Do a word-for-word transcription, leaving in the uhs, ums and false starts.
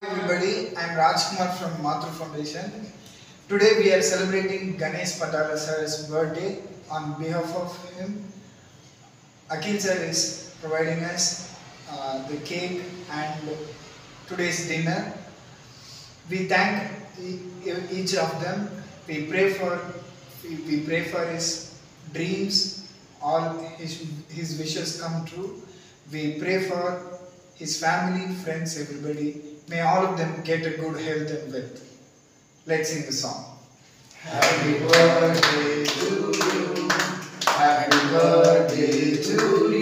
Everybody, I am Rajkumar from Matru Foundation. Today we are celebrating Ganesh Padala sir's birthday. On behalf of him, Akhil sir is providing us uh, the cake and today's dinner. We thank each of them. We pray for we pray for his dreams, all his, his wishes come true. We pray for his family, friends, everybody. May all of them get a good health and wealth. Let's sing the song. Happy birthday to you. Happy birthday to you.